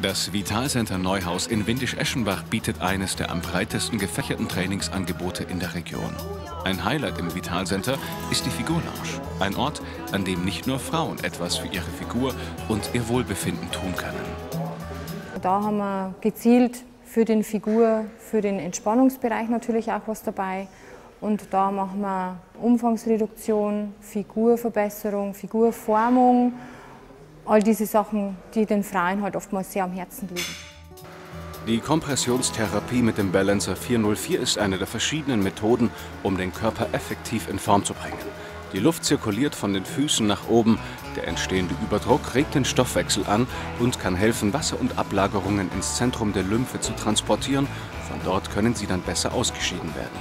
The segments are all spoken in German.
Das Vitalcenter Neuhaus in Windisch-Eschenbach bietet eines der am breitesten gefächerten Trainingsangebote in der Region. Ein Highlight im Vitalcenter ist die Figurlounge. Ein Ort, an dem nicht nur Frauen etwas für ihre Figur und ihr Wohlbefinden tun können. Da haben wir gezielt für den Entspannungsbereich natürlich auch was dabei. Und da machen wir Umfangsreduktion, Figurverbesserung, Figurformung. All diese Sachen, die den Frauen halt oftmals sehr am Herzen liegen. Die Kompressionstherapie mit dem Balancer 404 ist eine der verschiedenen Methoden, um den Körper effektiv in Form zu bringen. Die Luft zirkuliert von den Füßen nach oben, der entstehende Überdruck regt den Stoffwechsel an und kann helfen, Wasser und Ablagerungen ins Zentrum der Lymphe zu transportieren. Von dort können sie dann besser ausgeschieden werden.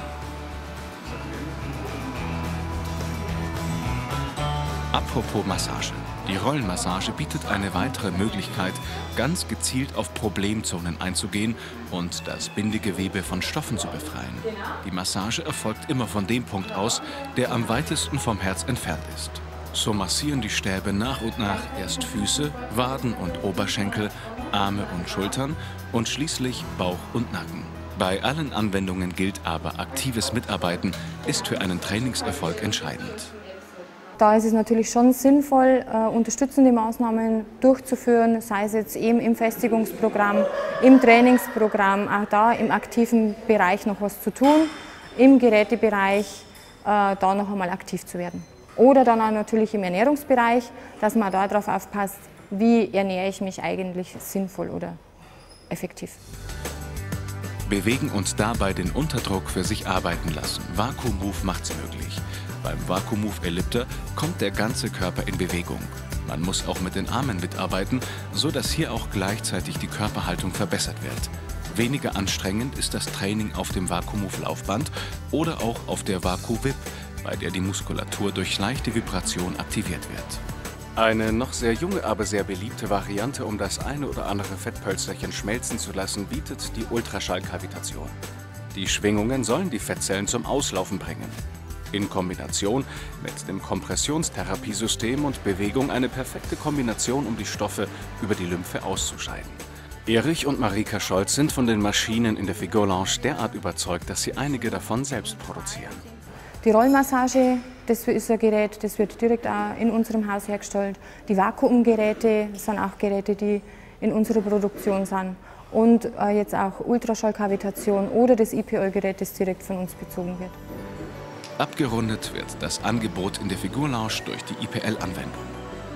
Apropos Massage. Die Rollenmassage bietet eine weitere Möglichkeit, ganz gezielt auf Problemzonen einzugehen und das Bindegewebe von Stoffen zu befreien. Die Massage erfolgt immer von dem Punkt aus, der am weitesten vom Herz entfernt ist. So massieren die Stäbe nach und nach erst Füße, Waden und Oberschenkel, Arme und Schultern und schließlich Bauch und Nacken. Bei allen Anwendungen gilt aber, aktives Mitarbeiten ist für einen Trainingserfolg entscheidend. Da ist es natürlich schon sinnvoll, unterstützende Maßnahmen durchzuführen, sei es jetzt eben im Festigungsprogramm, im Trainingsprogramm, auch da im aktiven Bereich noch was zu tun, im Gerätebereich da noch einmal aktiv zu werden. Oder dann auch natürlich im Ernährungsbereich, dass man da darauf aufpasst, wie ernähre ich mich eigentlich sinnvoll oder effektiv. Bewegen und dabei den Unterdruck für sich arbeiten lassen. VakuMove macht's möglich. Beim VakuMove Ellipter kommt der ganze Körper in Bewegung. Man muss auch mit den Armen mitarbeiten, so dass hier auch gleichzeitig die Körperhaltung verbessert wird. Weniger anstrengend ist das Training auf dem VakuMove Laufband oder auch auf der VakuVip, bei der die Muskulatur durch leichte Vibration aktiviert wird. Eine noch sehr junge, aber sehr beliebte Variante, um das eine oder andere Fettpölsterchen schmelzen zu lassen, bietet die Ultraschallkavitation. Die Schwingungen sollen die Fettzellen zum Auslaufen bringen. In Kombination mit dem Kompressionstherapiesystem und Bewegung eine perfekte Kombination, um die Stoffe über die Lymphe auszuscheiden. Erich und Marika Scholz sind von den Maschinen in der Figurlounge derart überzeugt, dass sie einige davon selbst produzieren. Die Rollmassage, das ist ein Gerät, das wird direkt auch in unserem Haus hergestellt. Die Vakuumgeräte sind auch Geräte, die in unserer Produktion sind. Und jetzt auch Ultraschallkavitation oder das IPL-Gerät, das direkt von uns bezogen wird. Abgerundet wird das Angebot in der Figurlounge durch die IPL-Anwendung.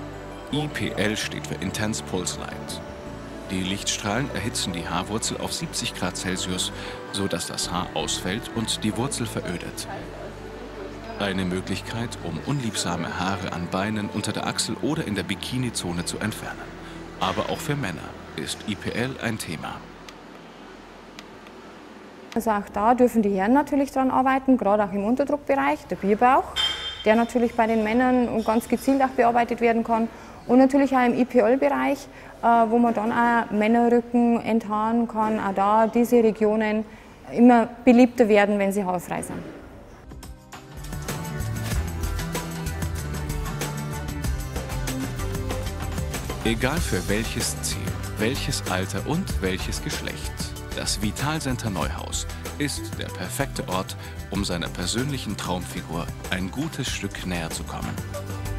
IPL steht für Intense Pulse Light. Die Lichtstrahlen erhitzen die Haarwurzel auf 70 Grad Celsius, sodass das Haar ausfällt und die Wurzel verödet. Eine Möglichkeit, um unliebsame Haare an Beinen, unter der Achsel oder in der Bikini-Zone zu entfernen. Aber auch für Männer ist IPL ein Thema. Also auch da dürfen die Herren natürlich dran arbeiten, gerade auch im Unterdruckbereich, der Bierbauch, der natürlich bei den Männern ganz gezielt auch bearbeitet werden kann. Und natürlich auch im IPL-Bereich, wo man dann auch Männerrücken enthaaren kann, auch da diese Regionen immer beliebter werden, wenn sie haarfrei sind. Egal für welches Ziel, welches Alter und welches Geschlecht. Das Vitalcenter Neuhaus ist der perfekte Ort, um seiner persönlichen Traumfigur ein gutes Stück näher zu kommen.